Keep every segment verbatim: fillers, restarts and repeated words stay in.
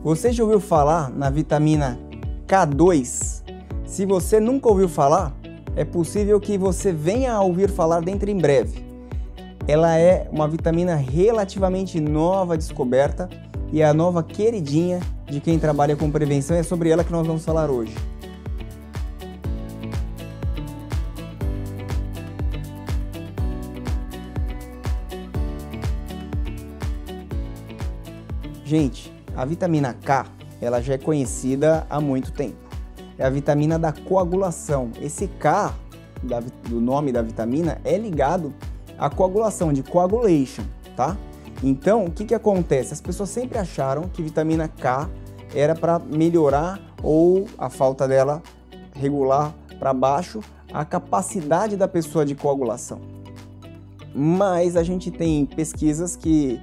Você já ouviu falar na vitamina K dois? Se você nunca ouviu falar, é possível que você venha a ouvir falar dentro em breve. Ela é uma vitamina relativamente nova descoberta e é a nova queridinha de quem trabalha com prevenção. É sobre ela que nós vamos falar hoje. Gente, a vitamina K, ela já é conhecida há muito tempo. É a vitamina da coagulação. Esse K, da, do nome da vitamina, é ligado à coagulação, de coagulation, tá? Então, o que que acontece? As pessoas sempre acharam que vitamina K era para melhorar ou a falta dela regular para baixo a capacidade da pessoa de coagulação. Mas a gente tem pesquisas que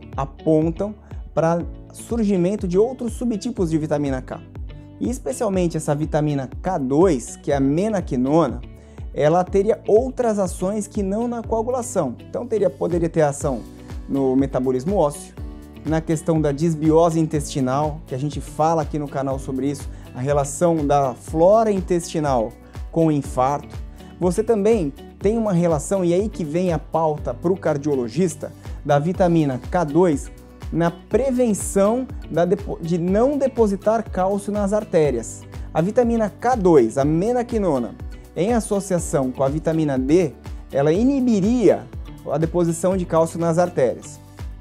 apontam para surgimento de outros subtipos de vitamina K. E especialmente essa vitamina K dois, que é a menaquinona, ela teria outras ações que não na coagulação. Então teria, poderia ter ação no metabolismo ósseo, na questão da disbiose intestinal, que a gente fala aqui no canal sobre isso, a relação da flora intestinal com o infarto. Você também tem uma relação, e aí que vem a pauta para o cardiologista, da vitamina K dois, na prevenção da de não depositar cálcio nas artérias. A vitamina K dois, a menaquinona, em associação com a vitamina D, ela inibiria a deposição de cálcio nas artérias.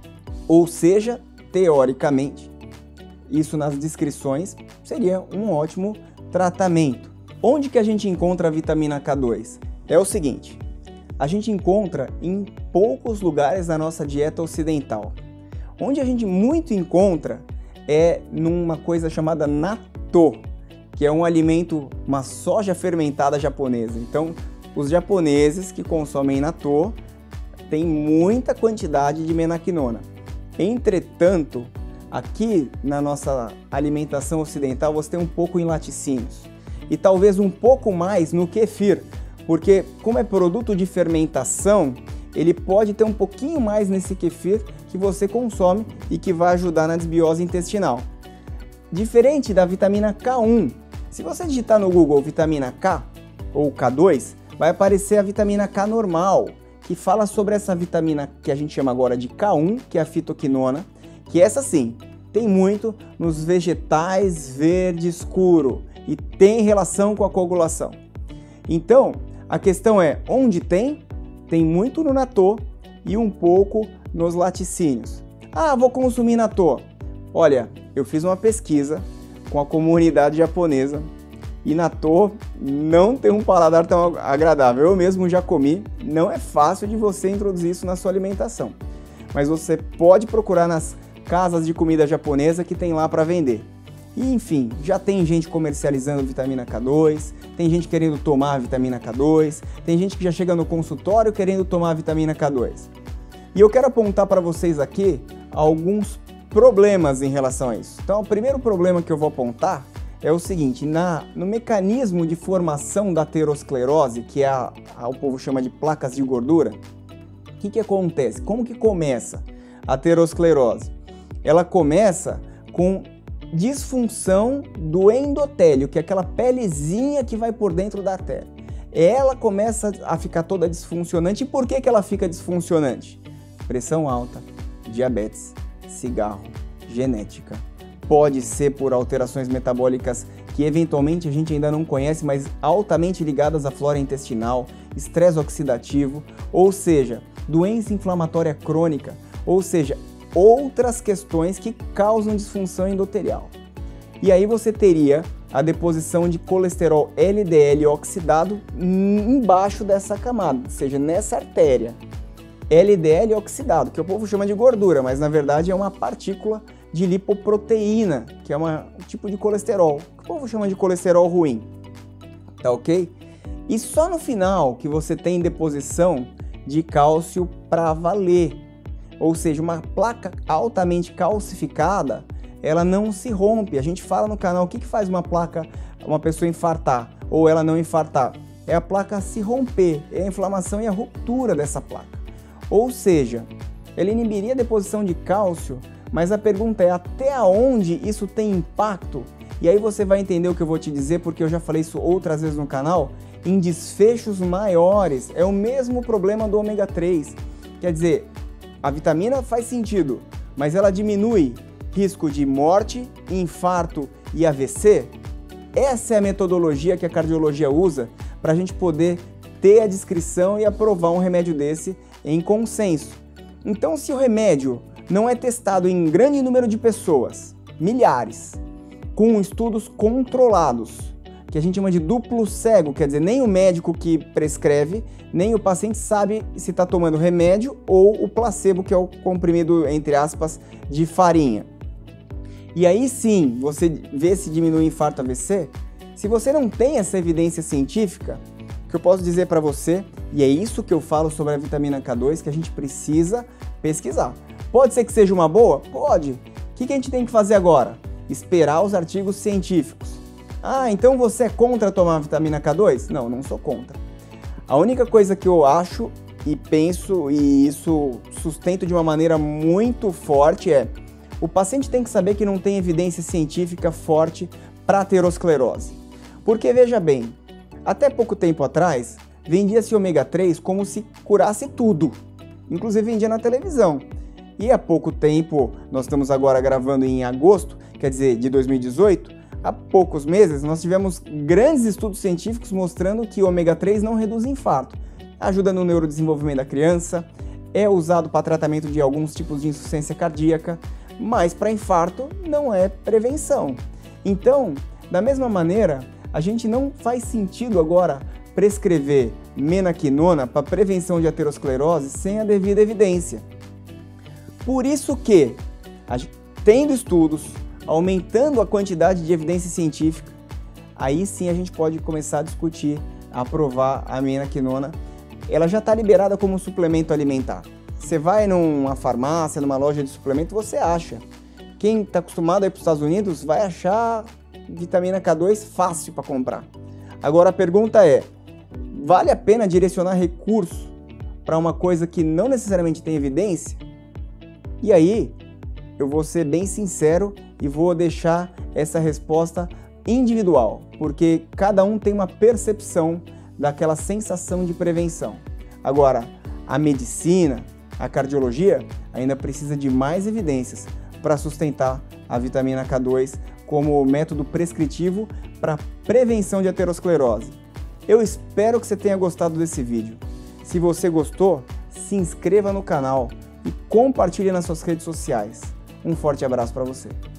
Ou seja, teoricamente, isso nas descrições seria um ótimo tratamento. Onde que a gente encontra a vitamina K dois? É o seguinte, a gente encontra em poucos lugares da nossa dieta ocidental. Onde a gente muito encontra é numa coisa chamada natto, que é um alimento, uma soja fermentada japonesa. Então, os japoneses que consomem natto têm muita quantidade de menaquinona. Entretanto, aqui na nossa alimentação ocidental você tem um pouco em laticínios e talvez um pouco mais no kefir, porque como é produto de fermentação, ele pode ter um pouquinho mais nesse kefir que você consome e que vai ajudar na desbiose intestinal. Diferente da vitamina K um, se você digitar no Google vitamina K ou K dois, vai aparecer a vitamina K normal, que fala sobre essa vitamina que a gente chama agora de K um, que é a fitoquinona, que essa sim, tem muito nos vegetais verde escuro e tem relação com a coagulação. Então, a questão é, onde tem? Tem muito no natto e um pouco nos laticínios. Ah, vou consumir natto. Olha, eu fiz uma pesquisa com a comunidade japonesa e natto não tem um paladar tão agradável. Eu mesmo já comi, não é fácil de você introduzir isso na sua alimentação. Mas você pode procurar nas casas de comida japonesa que tem lá para vender. E enfim, já tem gente comercializando vitamina K dois, tem gente querendo tomar a vitamina K dois, tem gente que já chega no consultório querendo tomar a vitamina K dois. E eu quero apontar para vocês aqui alguns problemas em relação a isso. Então, o primeiro problema que eu vou apontar é o seguinte, na, no mecanismo de formação da aterosclerose, que é a, a, o povo chama de placas de gordura, o que que acontece? Como que começa a aterosclerose? Ela começa com disfunção do endotélio, que é aquela pelezinha que vai por dentro da artéria. Ela começa a ficar toda disfuncionante. E por que que ela fica disfuncionante? Pressão alta, diabetes, cigarro, genética. Pode ser por alterações metabólicas que eventualmente a gente ainda não conhece, mas altamente ligadas à flora intestinal, estresse oxidativo, ou seja, doença inflamatória crônica, ou seja, outras questões que causam disfunção endotelial. E aí você teria a deposição de colesterol L D L oxidado embaixo dessa camada, ou seja, nessa artéria. L D L oxidado, que o povo chama de gordura, mas na verdade é uma partícula de lipoproteína, que é uma, um tipo de colesterol, que o povo chama de colesterol ruim. Tá ok? E só no final que você tem deposição de cálcio para valer. Ou seja, uma placa altamente calcificada, ela não se rompe. A gente fala no canal o que, que faz uma placa, uma pessoa infartar ou ela não infartar. É a placa se romper, é a inflamação e a ruptura dessa placa. Ou seja, ela inibiria a deposição de cálcio Mas a pergunta é até onde isso tem impacto? E aí você vai entender o que eu vou te dizer, porque eu já falei isso outras vezes no canal, em desfechos maiores. É o mesmo problema do ômega três. Quer dizer, a vitamina faz sentido, mas ela diminui risco de morte, infarto e A V C? Essa é a metodologia que a cardiologia usa para a gente poder ter a descrição e aprovar um remédio desse em consenso. Então, se o remédio não é testado em grande número de pessoas, milhares, com estudos controlados, que a gente chama de duplo cego, quer dizer, nem o médico que prescreve, nem o paciente sabe se está tomando remédio ou o placebo, que é o comprimido, entre aspas, de farinha. E aí sim, você vê se diminui o infarto A V C. Se você não tem essa evidência científica, o que eu posso dizer para você, e é isso que eu falo sobre a vitamina K dois, que a gente precisa pesquisar. Pode ser que seja uma boa? Pode. O que a gente tem que fazer agora? Esperar os artigos científicos. Ah, então você é contra tomar vitamina K dois? Não, não sou contra. A única coisa que eu acho e penso, e isso sustento de uma maneira muito forte, é o paciente tem que saber que não tem evidência científica forte para aterosclerose. Porque veja bem, até pouco tempo atrás, vendia-se ômega três como se curasse tudo. Inclusive vendia na televisão. E há pouco tempo, nós estamos agora gravando em agosto, quer dizer, de dois mil e dezoito, há poucos meses nós tivemos grandes estudos científicos mostrando que o ômega três não reduz infarto, ajuda no neurodesenvolvimento da criança, é usado para tratamento de alguns tipos de insuficiência cardíaca, mas para infarto não é prevenção. Então, da mesma maneira, a gente não faz sentido agora prescrever menaquinona para prevenção de aterosclerose sem a devida evidência. Por isso que, tendo estudos, aumentando a quantidade de evidência científica, aí sim a gente pode começar a discutir, a aprovar a menaquinona. Ela já está liberada como suplemento alimentar. Você vai numa farmácia, numa loja de suplemento, você acha. Quem está acostumado a ir para os Estados Unidos vai achar vitamina K dois fácil para comprar. Agora a pergunta é, vale a pena direcionar recurso para uma coisa que não necessariamente tem evidência? E aí, eu vou ser bem sincero e vou deixar essa resposta individual, porque cada um tem uma percepção daquela sensação de prevenção. Agora, a medicina, a cardiologia, ainda precisa de mais evidências para sustentar a vitamina K dois como método prescritivo para prevenção de aterosclerose. Eu espero que você tenha gostado desse vídeo. Se você gostou, se inscreva no canal e compartilhe nas suas redes sociais. Um forte abraço para você.